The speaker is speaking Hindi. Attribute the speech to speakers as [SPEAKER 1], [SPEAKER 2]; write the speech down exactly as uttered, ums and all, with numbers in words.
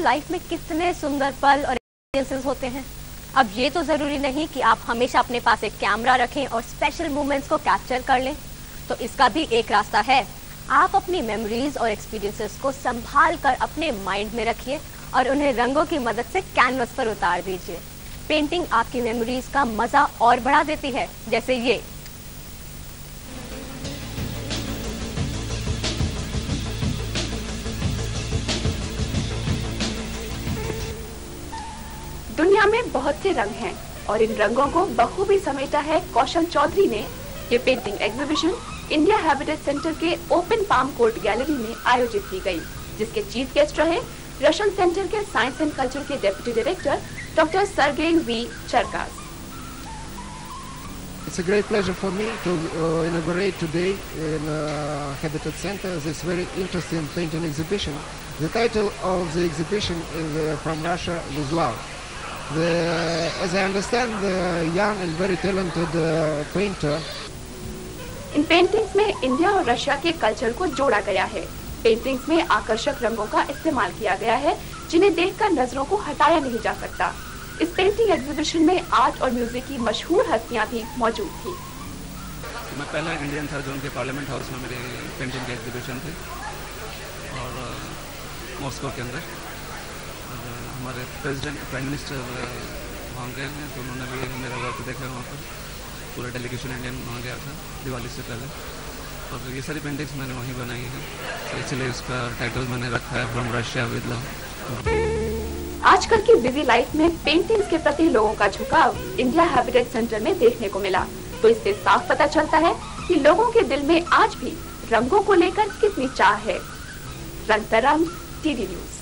[SPEAKER 1] लाइफ में कितने सुंदर पल और एक्सपीरियंसेस होते हैं। अब ये तो ज़रूरी नहीं कि आप हमेशा अपने पास एक कैमरा रखें और स्पेशल मोमेंट्स को कैप्चर कर लें। तो इसका भी एक रास्ता है, आप अपनी मेमोरीज और एक्सपीरियंसेस को संभाल कर अपने माइंड में रखिए और उन्हें रंगों की मदद से कैनवस पर उतार दीजिए। पेंटिंग आपकी मेमोरीज का मज़ा और बढ़ा देती है, जैसे ये।
[SPEAKER 2] दुनिया में बहुत से रंग हैं और इन रंगों को बखूबी समेटा है कौशल चौधरी ने। ये painting exhibition India habitat centre के ओपन पाम कोर्ट गैलरी में आयोजित की गई, जिसके चीफ गेस्ट रहे रशल सेंटर के साइंस एंड कल्चर के deputy director doctor Sergei V Cherkas.
[SPEAKER 3] It's a great pleasure for me to uh, inaugurate today in uh, Habitat Center this very interesting painting exhibition. The title of the exhibition is uh, From Russia with Love. The, as I understand, the young and very talented uh, painter.
[SPEAKER 2] इन पेंटिंग्स में इंडिया और रशिया के कल्चर को जोड़ा गया है। पेंटिंग्स में आकर्षक रंगों का इस्तेमाल किया गया है, जिन्हें देखकर नजरों को हटाया नहीं जा सकता। इस पेंटिंग एग्जीबिशन में आर्ट और म्यूजिक की मशहूर हस्तियां भी मौजूद थी।
[SPEAKER 4] मैं पहला इंडियन था जो उनके पार्लियामेंट हाउस में मेरे पेंटिंग के एग्जीबिशन थे और मॉस्को के अंदर हमारे प्रेसिडेंट प्राइम मिनिस्टर वहाँ गए हैं, तो उन्होंने भी मेरा वर्क देखा वहाँ पर। पूरा डेलीगेशन इंडियन वहाँ गया था दिवाली से पहले, और ये सारी पेंटिंग्स मैंने वहीं बनाई हैं, तो इसलिए इसका टाइटल मैंने रखा है फ्रॉम रशिया विद लव।
[SPEAKER 2] आजकल की बिजी लाइफ में पेंटिंग्स के प्रति लोगों का झुकाव इंडिया हैबिटेट सेंटर में देखने को मिला, तो इससे साफ पता चलता है कि लोगों के दिल में आज भी रंगों को लेकर कितनी चाह है। रंग तरंग टीवी न्यूज।